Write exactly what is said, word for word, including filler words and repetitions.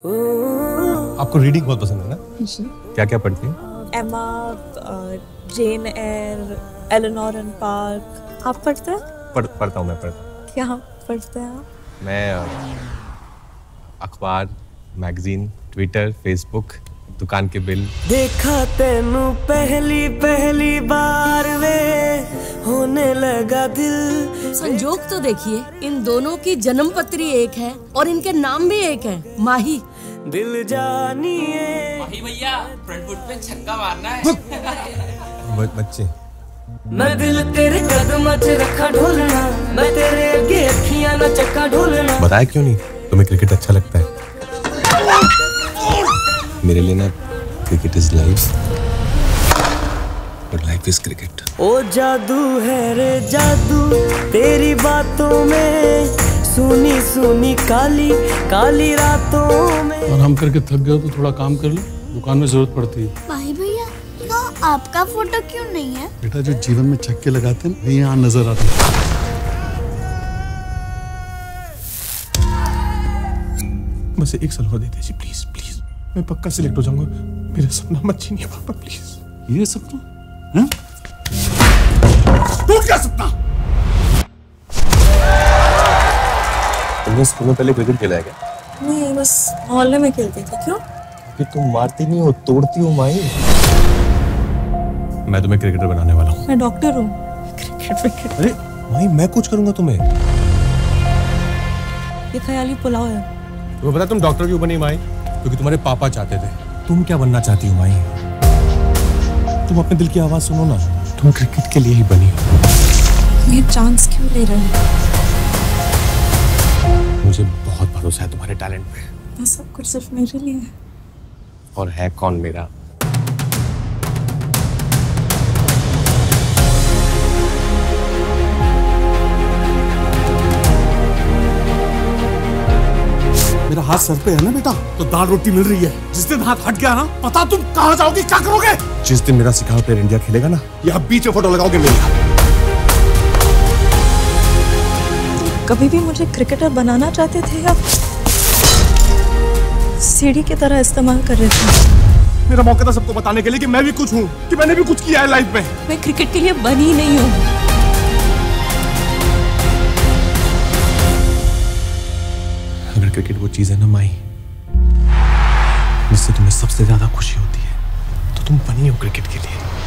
आपको रीडिंग बहुत पसंद है ना? जी। क्या क्या पढ़ती हैं? Emma, Jane Eyre, Eleanor and Park. आप पढ़ते हैं? पढ़ पढ़ता हूँ मैं पढ़ता क्या पढ़ते हैं आप? मैं अखबार, मैगजीन, ट्विटर, फेसबुक, दुकान के बिल। देखा तेनू पहली पहली बार वे होने लगा दिल। संजोग तो देखिए, इन दोनों की जन्म पत्री एक है और इनके नाम भी एक है, माही। दिल जानिए माही भैया, फ्रंट फुट पे छक्का मारना है। बच्चे मैं दिल तेरे कदम च रखा ढोलना, मैं तेरे आगे अखियां न चक्का ढोलना। बताया क्यों नहीं? तुम्हें क्रिकेट अच्छा लगता है? मेरे लिए ना क्रिकेट इज लाइफ और लाइफ इज क्रिकेट। ओ जादू है रे जादू तेरी बातों में, सुनी सुनी काली काली रातों में। और हम करके थक गए तो थोड़ा काम कर लो, दुकान में जरूरत पड़ती है। भाई भैया, तो आपका फोटो क्यों नहीं है? बेटा, जो जीवन में छक्के लगाते हैं ये यहाँ नजर आते हैं। बस एक साल और दे दीजिए प्लीज प्लीज, मैं पक्का सिलेक्ट हो जाऊंगा। मेरा सपना मत छीनिए पापा प्लीज। ये सपना हैं? टूट गया सपना। तुमने स्कूल में पहले क्रिकेट खेला है क्या? नहीं, बस मोहल्ले में खेलती थी। क्यों? कि तुम मारती नहीं हो, तोड़ती हो माई। मैं तुम्हें क्रिकेटर बनाने वाला हूँ। मैं डॉक्टर हूँ। Cricket cricket. अरे माई, मैं कुछ करूंगा तुम्हें। ये ख्याली पुलाव है। तुम्हें पता तुम डॉक्टर क्यों बनी माई? क्योंकि तुम्हारे पापा चाहते थे। तुम क्या बनना चाहती हो माई? तुम अपने दिल की आवाज सुनो ना। तुम क्रिकेट के लिए ही बनी हो। ये चांस क्यों ले रहे हो? मुझे बहुत भरोसा है तुम्हारे टैलेंट पे। ये सब कुछ सिर्फ मेरे लिए है। और है कौन मेरा? मेरा हाथ सर पे है ना बेटा, तो दाल रोटी मिल रही है। जिस दिन हाथ हट गया ना, पता तुम कहाँ जाओगे, क्या करोगे? जिस दिन मेरा सिखाया प्लेयर इंडिया खेलेगा ना, यहाँ बीच में फोटो लगाओगे मेरा। कभी भी मुझे क्रिकेटर बनाना चाहते थे या सीढ़ी की तरह इस्तेमाल कर रहे थे? मेरा मौका था सबको बताने के लिए कि मैं भी कुछ हूँ, कि मैंने भी कुछ किया है लाइफ में। मैं क्रिकेट के लिए बनी नहीं हूँ। अगर क्रिकेट वो चीज है ना माई, जिससे तुम्हें सबसे ज्यादा खुशी होती है, तो तुम बनी हो क्रिकेट के लिए।